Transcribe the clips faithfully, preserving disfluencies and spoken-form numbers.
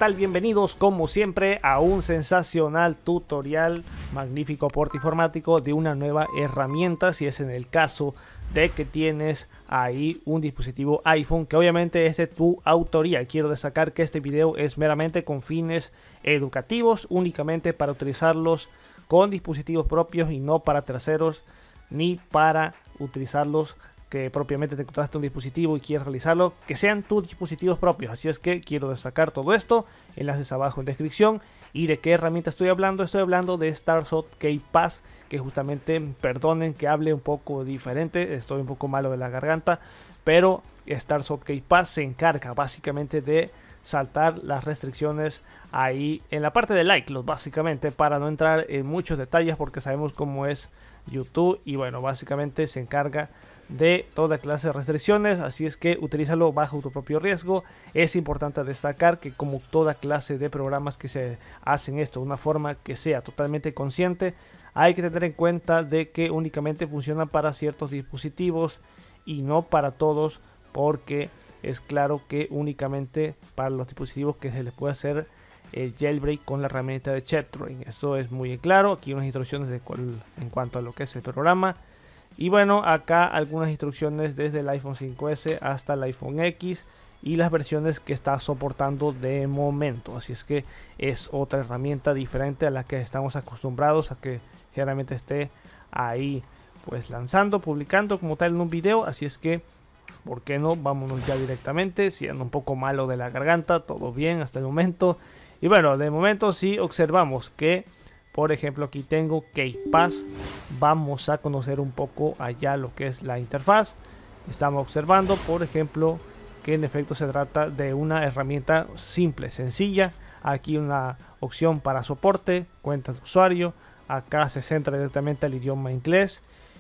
tal? Bienvenidos como siempre a un sensacional tutorial, magnífico aporte informático de una nueva herramienta, si es en el caso de que tienes ahí un dispositivo iPhone que obviamente es de tu autoría. Quiero destacar que este video es meramente con fines educativos, únicamente para utilizarlos con dispositivos propios y no para terceros, ni para utilizarlos que propiamente te encontraste un dispositivo y quieres realizarlo, que sean tus dispositivos propios. Así es que quiero destacar todo esto, enlaces abajo en descripción. ¿Y de qué herramienta estoy hablando? Estoy hablando de StarShot KeyPass, que justamente, perdonen que hable un poco diferente, estoy un poco malo de la garganta, pero StarShot KeyPass se encarga básicamente de saltar las restricciones ahí en la parte de iCloud, básicamente, para no entrar en muchos detalles porque sabemos cómo es YouTube. Y bueno, básicamente se encarga de toda clase de restricciones, así es que utilízalo bajo tu propio riesgo. Es importante destacar que, como toda clase de programas que se hacen esto de una forma que sea totalmente consciente, hay que tener en cuenta de que únicamente funcionan para ciertos dispositivos y no para todos, porque es claro que únicamente para los dispositivos que se les puede hacer el jailbreak con la herramienta de Checkpoint. Esto es muy claro. Aquí unas instrucciones de cual, en cuanto a lo que es el programa. Y bueno, acá algunas instrucciones desde el iPhone cinco ese hasta el iPhone X y las versiones que está soportando de momento. Así es que es otra herramienta diferente a la que estamos acostumbrados a que generalmente esté ahí pues lanzando, publicando como tal en un video. Así es que, ¿por qué no? Vámonos ya directamente, siendo un poco malo de la garganta, todo bien hasta el momento. Y bueno, de momento sí observamos que, por ejemplo, aquí tengo KeyPass. Vamos a conocer un poco allá lo que es la interfaz. Estamos observando, por ejemplo, que en efecto se trata de una herramienta simple, sencilla. Aquí una opción para soporte, cuenta de usuario. Acá se centra directamente al idioma inglés.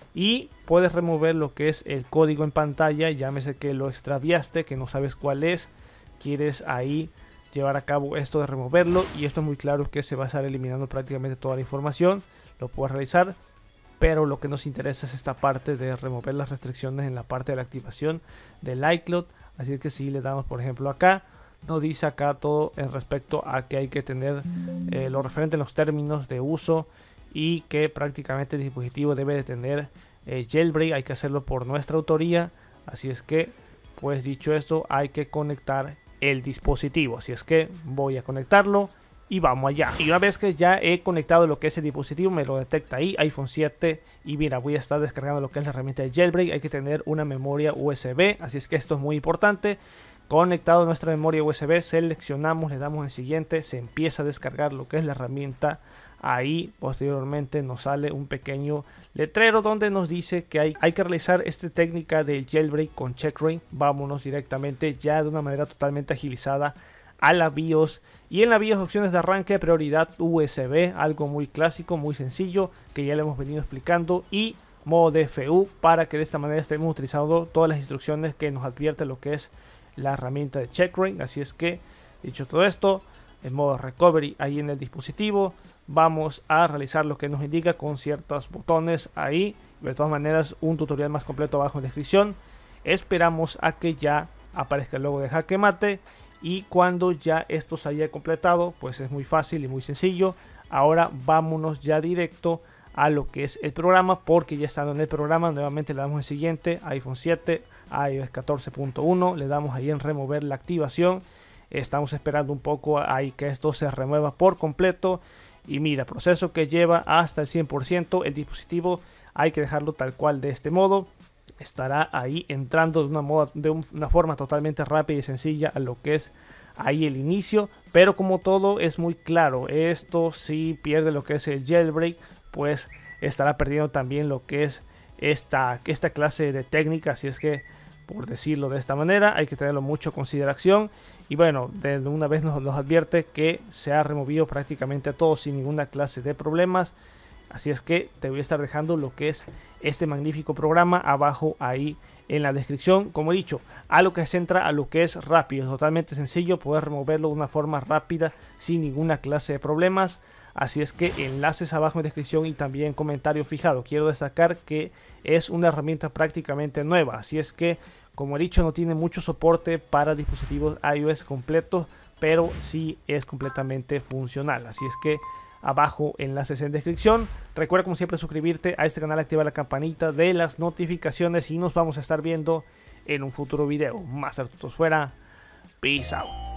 Y puedes remover lo que es el código en pantalla. Llámese que lo extraviaste, que no sabes cuál es. Quieres ahí llevar a cabo esto de removerlo, y esto es muy claro que se va a estar eliminando prácticamente toda la información. Lo puedes realizar, pero lo que nos interesa es esta parte de remover las restricciones en la parte de la activación del iCloud. Así que si le damos, por ejemplo, acá, nos dice acá todo en respecto a que hay que tener eh, lo referente a los términos de uso, y que prácticamente el dispositivo debe de tener eh, jailbreak. Hay que hacerlo por nuestra autoría. Así es que, pues dicho esto, hay que conectar el dispositivo. Así es que voy a conectarlo y vamos allá. Y una vez que ya he conectado lo que es el dispositivo, me lo detecta ahí, iPhone siete. Y mira, voy a estar descargando lo que es la herramienta de jailbreak. Hay que tener una memoria U S B, así es que esto es muy importante. Conectado a nuestra memoria U S B, seleccionamos, le damos en siguiente, se empieza a descargar lo que es la herramienta. Ahí posteriormente nos sale un pequeño letrero donde nos dice que hay, hay que realizar esta técnica del jailbreak con Checkpoint. Vámonos directamente ya de una manera totalmente agilizada a la BIOS. Y en la BIOS, opciones de arranque, prioridad U S B, algo muy clásico, muy sencillo, que ya le hemos venido explicando. Y modo D F U, para que de esta manera estemos utilizando todas las instrucciones que nos advierte lo que es la herramienta de Checkpoint. Así es que, dicho todo esto, en modo recovery ahí en el dispositivo, vamos a realizar lo que nos indica con ciertos botones ahí. De todas maneras, un tutorial más completo abajo en descripción. Esperamos a que ya aparezca el logo de Jaque Mate, y cuando ya esto se haya completado, pues es muy fácil y muy sencillo. Ahora vámonos ya directo a lo que es el programa, porque ya estando en el programa, nuevamente le damos en siguiente, iPhone siete, iOS catorce punto uno, le damos ahí en remover la activación. Estamos esperando un poco ahí que esto se remueva por completo. Y mira, proceso que lleva hasta el cien por ciento. El dispositivo hay que dejarlo tal cual de este modo. Estará ahí entrando de una, moda, de un, una forma totalmente rápida y sencilla a lo que es ahí el inicio. Pero como todo es muy claro, esto si pierde lo que es el jailbreak, pues estará perdiendo también lo que es esta, esta clase de técnica. Así es que, por decirlo de esta manera, hay que tenerlo mucho en consideración. Y bueno, de una vez nos, nos advierte que se ha removido prácticamente todo sin ninguna clase de problemas. Así es que te voy a estar dejando lo que es este magnífico programa abajo ahí en la descripción. Como he dicho, a lo que se centra a lo que es rápido, totalmente sencillo, poder removerlo de una forma rápida sin ninguna clase de problemas. Así es que enlaces abajo en descripción y también comentario fijado. Quiero destacar que es una herramienta prácticamente nueva, así es que, como he dicho, no tiene mucho soporte para dispositivos iOS completos, pero sí es completamente funcional. Así es que abajo enlaces en descripción. Recuerda como siempre suscribirte a este canal, activar la campanita de las notificaciones y nos vamos a estar viendo en un futuro video. Master Tutos fuera. Peace out.